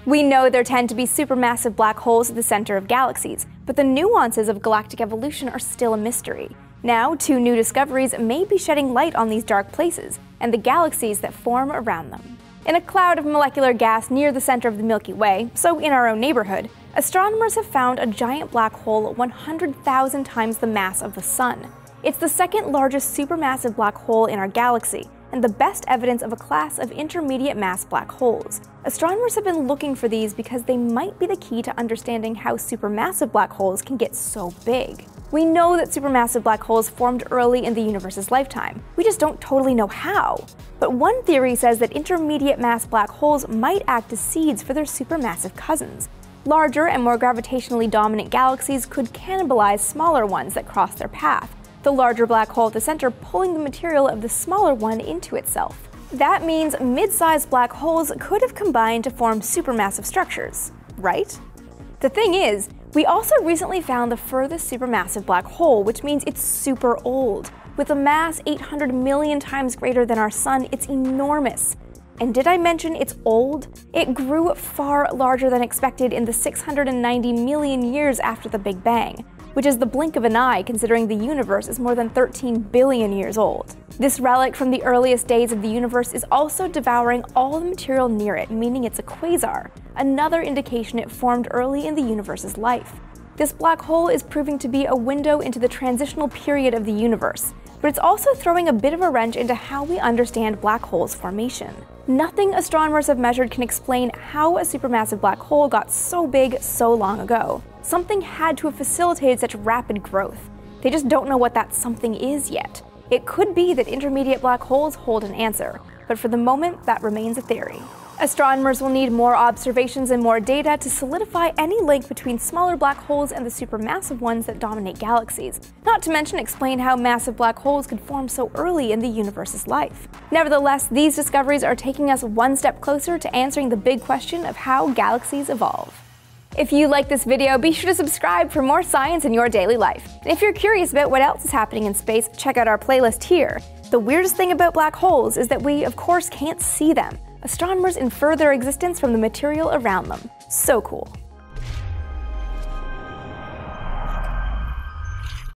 We know there tend to be supermassive black holes at the center of galaxies, but the nuances of galactic evolution are still a mystery. Now, 2 new discoveries may be shedding light on these dark places and the galaxies that form around them. In a cloud of molecular gas near the center of the Milky Way, so in our own neighborhood, astronomers have found a giant black hole 100,000 times the mass of the Sun. It's the second largest supermassive black hole in our galaxy, and the best evidence of a class of intermediate mass black holes. Astronomers have been looking for these because they might be the key to understanding how supermassive black holes can get so big. We know that supermassive black holes formed early in the universe's lifetime. We just don't totally know how. But one theory says that intermediate mass black holes might act as seeds for their supermassive cousins. Larger and more gravitationally dominant galaxies could cannibalize smaller ones that cross their path, the larger black hole at the center pulling the material of the smaller one into itself. That means mid-sized black holes could have combined to form supermassive structures, right? The thing is, we also recently found the furthest supermassive black hole, which means it's super old. With a mass 800 million times greater than our Sun, it's enormous. And did I mention it's old? It grew far larger than expected in the 690 million years after the Big Bang, which is the blink of an eye considering the universe is more than 13 billion years old. This relic from the earliest days of the universe is also devouring all the material near it, meaning it's a quasar, another indication it formed early in the universe's life. This black hole is proving to be a window into the transitional period of the universe, but it's also throwing a bit of a wrench into how we understand black holes' formation. Nothing astronomers have measured can explain how a supermassive black hole got so big so long ago. Something had to have facilitated such rapid growth. They just don't know what that something is yet. It could be that intermediate black holes hold an answer, but for the moment, that remains a theory. Astronomers will need more observations and more data to solidify any link between smaller black holes and the supermassive ones that dominate galaxies, not to mention explain how massive black holes could form so early in the universe's life. Nevertheless, these discoveries are taking us one step closer to answering the big question of how galaxies evolve. If you like this video, be sure to subscribe for more science in your daily life. And if you're curious about what else is happening in space, check out our playlist here. The weirdest thing about black holes is that we, of course, can't see them. Astronomers infer their existence from the material around them. So cool.